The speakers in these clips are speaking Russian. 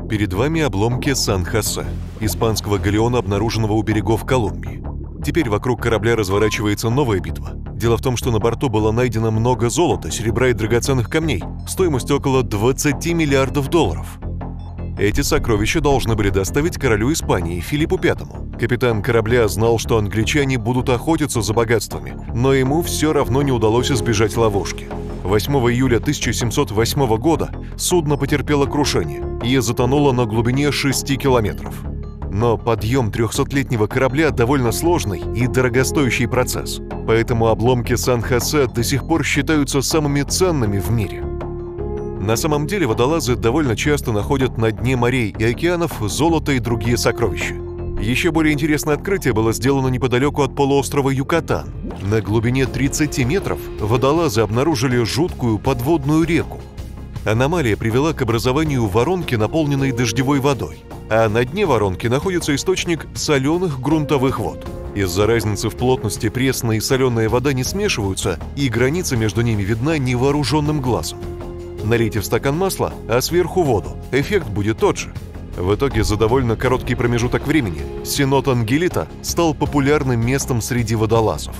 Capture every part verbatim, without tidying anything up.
Перед вами обломки Сан-Хосе, испанского галеона, обнаруженного у берегов Колумбии. Теперь вокруг корабля разворачивается новая битва. Дело в том, что на борту было найдено много золота, серебра и драгоценных камней, стоимостью около двадцати миллиардов долларов. Эти сокровища должны были доставить королю Испании Филиппу Пятому. Капитан корабля знал, что англичане будут охотиться за богатствами, но ему все равно не удалось избежать ловушки. восьмого июля тысяча семьсот восьмого года судно потерпело крушение и затонуло на глубине шести километров. Но подъем трехсотлетнего корабля довольно сложный и дорогостоящий процесс, поэтому обломки Сан-Хосе до сих пор считаются самыми ценными в мире. На самом деле водолазы довольно часто находят на дне морей и океанов золото и другие сокровища. Еще более интересное открытие было сделано неподалеку от полуострова Юкатан. На глубине тридцати метров водолазы обнаружили жуткую подводную реку. Аномалия привела к образованию воронки, наполненной дождевой водой, а на дне воронки находится источник соленых грунтовых вод. Из-за разницы в плотности пресная и соленая вода не смешиваются, и граница между ними видна невооруженным глазом. Налейте в стакан масла, а сверху воду. Эффект будет тот же. В итоге за довольно короткий промежуток времени Синод Ангелита стал популярным местом среди водолазов.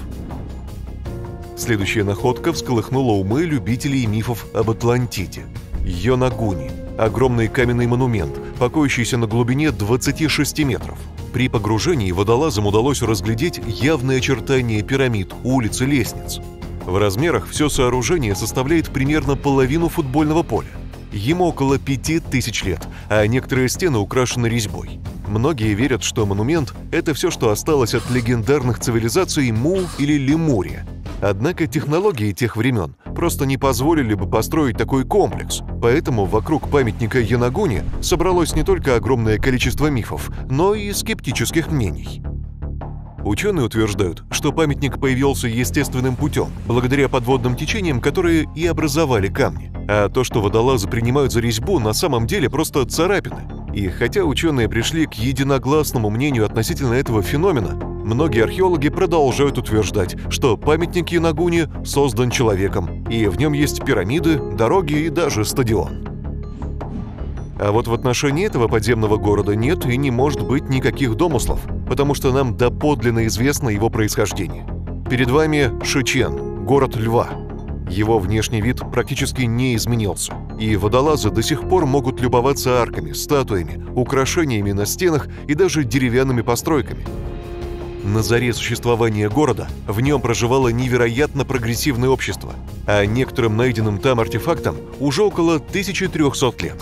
Следующая находка всколыхнула умы любителей мифов об Атлантиде. Йонагуни – огромный каменный монумент, покоящийся на глубине двадцати шести метров. При погружении водолазам удалось разглядеть явные очертания пирамид, улиц и лестниц. В размерах все сооружение составляет примерно половину футбольного поля. Ему около пяти тысяч лет, а некоторые стены украшены резьбой. Многие верят, что монумент – это все, что осталось от легендарных цивилизаций Му или Лемурия. Однако технологии тех времен просто не позволили бы построить такой комплекс, поэтому вокруг памятника Йонагуни собралось не только огромное количество мифов, но и скептических мнений. Ученые утверждают, что памятник появился естественным путем, благодаря подводным течениям, которые и образовали камни. А то, что водолазы принимают за резьбу, на самом деле просто царапины. И хотя ученые пришли к единогласному мнению относительно этого феномена, многие археологи продолжают утверждать, что памятник Йонагуни создан человеком, и в нем есть пирамиды, дороги и даже стадион. А вот в отношении этого подземного города нет и не может быть никаких домыслов, потому что нам доподлинно известно его происхождение. Перед вами Шичен, город льва. Его внешний вид практически не изменился, и водолазы до сих пор могут любоваться арками, статуями, украшениями на стенах и даже деревянными постройками. На заре существования города в нем проживало невероятно прогрессивное общество, а некоторым найденным там артефактам уже около тысячи трёхсот лет.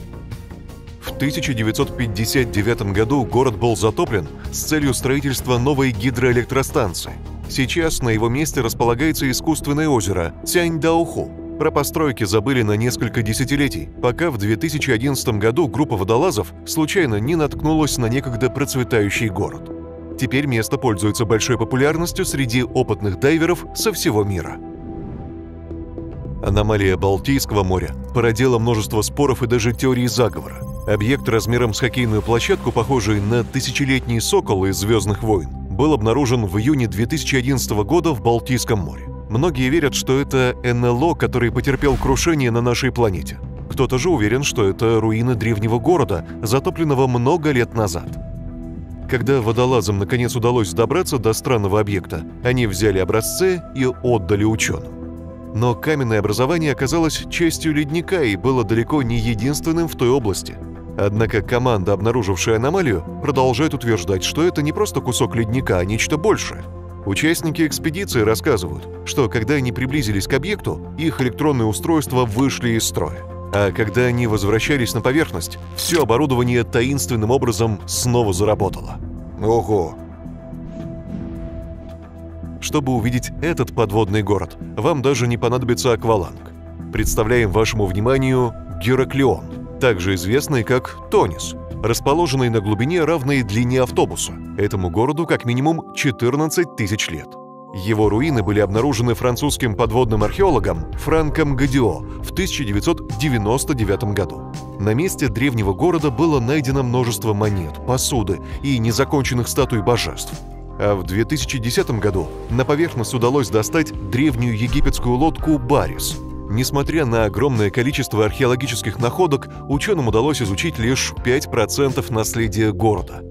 В тысяча девятьсот пятьдесят девятом году город был затоплен с целью строительства новой гидроэлектростанции. Сейчас на его месте располагается искусственное озеро Цяньдаоху. Про постройки забыли на несколько десятилетий, пока в две тысячи одиннадцатом году группа водолазов случайно не наткнулась на некогда процветающий город. Теперь место пользуется большой популярностью среди опытных дайверов со всего мира. Аномалия Балтийского моря породила множество споров и даже теорий заговора. Объект размером с хоккейную площадку, похожий на тысячелетний сокол из «Звездных войн», был обнаружен в июне две тысячи одиннадцатого года в Балтийском море. Многие верят, что это эн эл о, который потерпел крушение на нашей планете. Кто-то же уверен, что это руины древнего города, затопленного много лет назад. Когда водолазам наконец удалось добраться до странного объекта, они взяли образцы и отдали ученым. Но каменное образование оказалось частью ледника и было далеко не единственным в той области. Однако команда, обнаружившая аномалию, продолжает утверждать, что это не просто кусок ледника, а нечто большее. Участники экспедиции рассказывают, что когда они приблизились к объекту, их электронные устройства вышли из строя. А когда они возвращались на поверхность, все оборудование таинственным образом снова заработало. Ого! Чтобы увидеть этот подводный город, вам даже не понадобится акваланг. Представляем вашему вниманию Гераклион, также известный как Тонис, расположенный на глубине, равной длине автобуса. Этому городу как минимум четырнадцать тысяч лет. Его руины были обнаружены французским подводным археологом Франком Годио в тысяча девятьсот девяносто девятом году. На месте древнего города было найдено множество монет, посуды и незаконченных статуй божеств. А в две тысячи десятом году на поверхность удалось достать древнюю египетскую лодку «Барис». Несмотря на огромное количество археологических находок, ученым удалось изучить лишь пять процентов наследия города.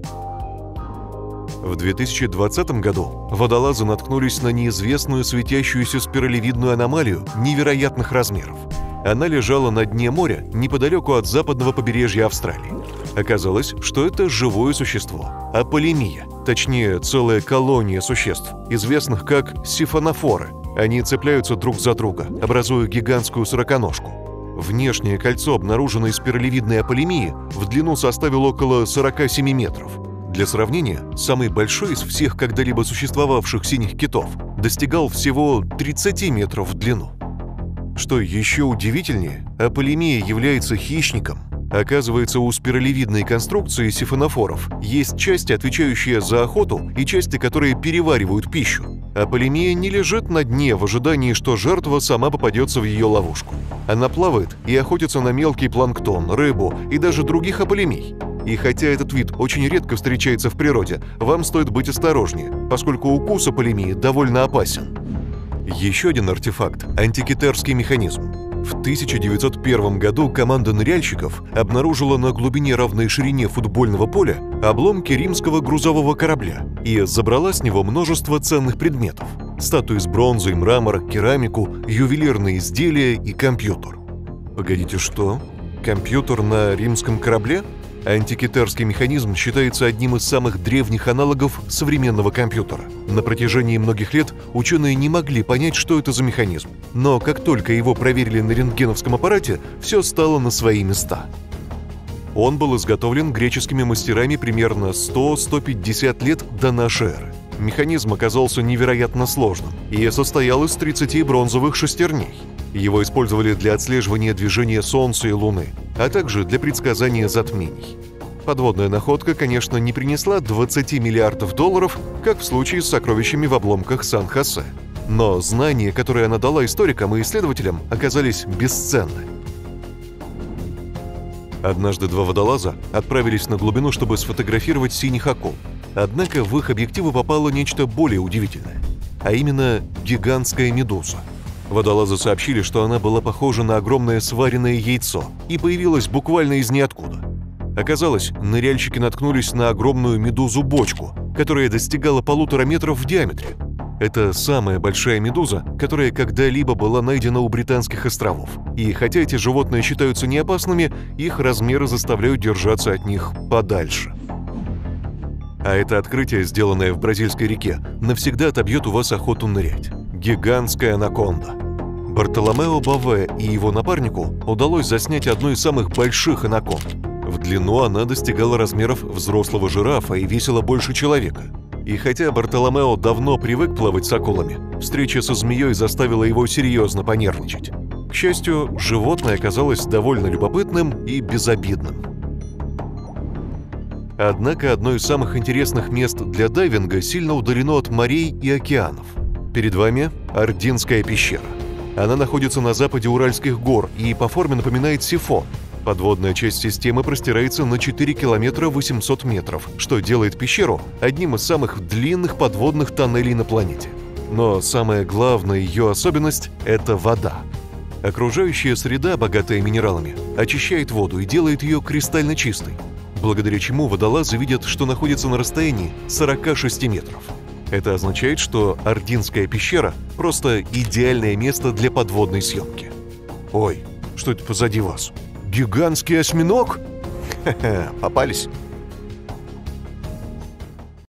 В две тысячи двадцатом году водолазы наткнулись на неизвестную светящуюся спиралевидную аномалию невероятных размеров. Она лежала на дне моря неподалеку от западного побережья Австралии. Оказалось, что это живое существо – аполемия, точнее, целая колония существ, известных как сифонофоры. Они цепляются друг за друга, образуя гигантскую сороконожку. Внешнее кольцо обнаруженной спиралевидной аполемии в длину составило около сорока семи метров. Для сравнения, самый большой из всех когда-либо существовавших синих китов достигал всего тридцати метров в длину. Что еще удивительнее, аполемия является хищником. Оказывается, у спиралевидной конструкции сифонофоров есть части, отвечающие за охоту, и части, которые переваривают пищу. Аполемия не лежит на дне в ожидании, что жертва сама попадется в ее ловушку. Она плавает и охотится на мелкий планктон, рыбу и даже других аполемий. И хотя этот вид очень редко встречается в природе, вам стоит быть осторожнее, поскольку укус аполемии довольно опасен. Еще один артефакт – антикитерский механизм. В тысяча девятьсот первом году команда ныряльщиков обнаружила на глубине, равной ширине футбольного поля, обломки римского грузового корабля и забрала с него множество ценных предметов – статуи из бронзы и мрамора, керамику, ювелирные изделия и компьютер. Погодите, что? Компьютер на римском корабле? Антикитерский механизм считается одним из самых древних аналогов современного компьютера. На протяжении многих лет ученые не могли понять, что это за механизм. Но как только его проверили на рентгеновском аппарате, все стало на свои места. Он был изготовлен греческими мастерами примерно сто — сто пятьдесят лет до нашей эры. Механизм оказался невероятно сложным и состоял из тридцати бронзовых шестерней. Его использовали для отслеживания движения Солнца и Луны, а также для предсказания затмений. Подводная находка, конечно, не принесла двадцати миллиардов долларов, как в случае с сокровищами в обломках Сан-Хосе. Но знания, которые она дала историкам и исследователям, оказались бесценны. Однажды два водолаза отправились на глубину, чтобы сфотографировать синих акул. Однако в их объективы попало нечто более удивительное, а именно гигантская медуза. Водолазы сообщили, что она была похожа на огромное сваренное яйцо и появилась буквально из ниоткуда. Оказалось, ныряльщики наткнулись на огромную медузу-бочку, которая достигала полутора метров в диаметре. Это самая большая медуза, которая когда-либо была найдена у Британских островов. И хотя эти животные считаются неопасными, их размеры заставляют держаться от них подальше. А это открытие, сделанное в бразильской реке, навсегда отобьет у вас охоту нырять. Гигантская анаконда. Бартоломео Бове и его напарнику удалось заснять одну из самых больших анаконд. В длину она достигала размеров взрослого жирафа и весила больше человека. И хотя Бартоломео давно привык плавать с акулами, встреча со змеей заставила его серьезно понервничать. К счастью, животное оказалось довольно любопытным и безобидным. Однако одно из самых интересных мест для дайвинга сильно удалено от морей и океанов. Перед вами Ординская пещера. Она находится на западе Уральских гор и по форме напоминает сифон. Подводная часть системы простирается на четыре километра восемьсот метров, что делает пещеру одним из самых длинных подводных тоннелей на планете. Но самая главная ее особенность – это вода. Окружающая среда, богатая минералами, очищает воду и делает ее кристально чистой, благодаря чему водолазы видят, что находятся на расстоянии сорока шести метров. Это означает, что Ординская пещера – просто идеальное место для подводной съемки. Ой, что это позади вас? Гигантский осьминог? Ха-ха, попались.